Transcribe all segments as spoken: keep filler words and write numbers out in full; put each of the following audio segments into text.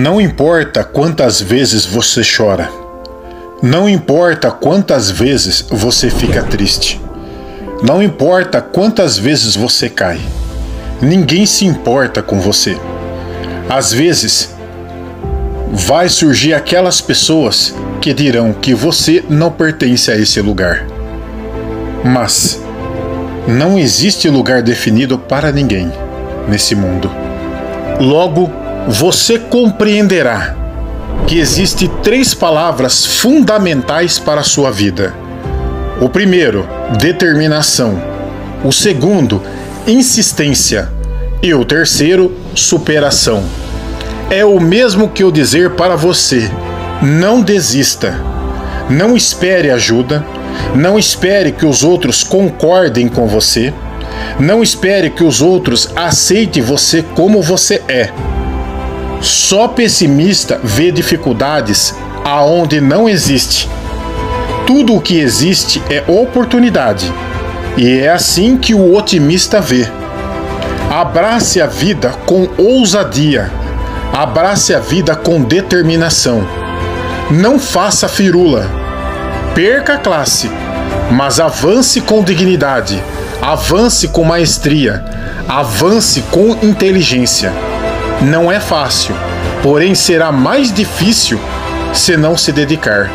Não importa quantas vezes você chora. Não importa quantas vezes você fica triste. Não importa quantas vezes você cai. Ninguém se importa com você. Às vezes, vai surgir aquelas pessoas que dirão que você não pertence a esse lugar. Mas não existe lugar definido para ninguém nesse mundo. Logo, você compreenderá que existem três palavras fundamentais para a sua vida. O primeiro, determinação. O segundo, insistência. E o terceiro, superação. É o mesmo que eu dizer para você: não desista. Não espere ajuda. Não espere que os outros concordem com você. Não espere que os outros aceitem você como você é. Só pessimista vê dificuldades aonde não existe. Tudo o que existe é oportunidade. E é assim que o otimista vê. Abrace a vida com ousadia. Abrace a vida com determinação. Não faça firula. Perca a classe, mas avance com dignidade. Avance com maestria. Avance com inteligência. Não é fácil, porém será mais difícil se não se dedicar.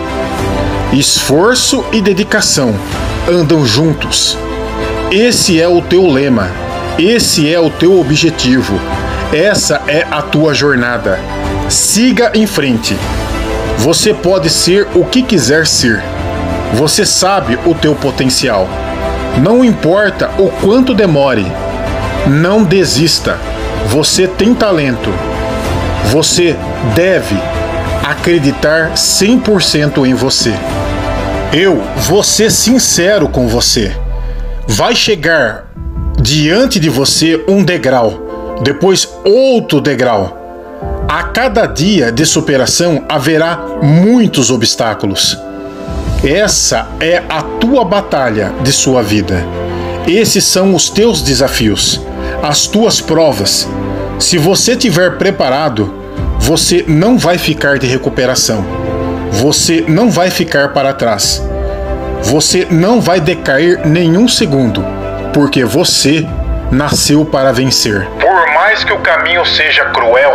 Esforço e dedicação andam juntos. Esse é o teu lema. Esse é o teu objetivo. Essa é a tua jornada. Siga em frente. Você pode ser o que quiser ser. Você sabe o teu potencial. Não importa o quanto demore. Não desista. Você tem talento. Você deve acreditar cem por cento em você. Eu vou ser sincero com você. Vai chegar diante de você um degrau, depois outro degrau. A cada dia de superação haverá muitos obstáculos. Essa é a tua batalha de sua vida. Esses são os teus desafios, as tuas provas. Se você estiver preparado, você não vai ficar de recuperação. Você não vai ficar para trás. Você não vai decair nenhum segundo, porque você nasceu para vencer. Por mais que o caminho seja cruel,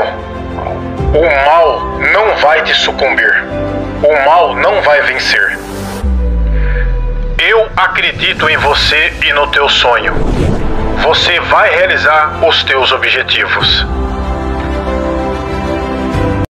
o mal não vai te sucumbir. O mal não vai vencer. Eu acredito em você e no teu sonho. Você vai realizar os teus objetivos.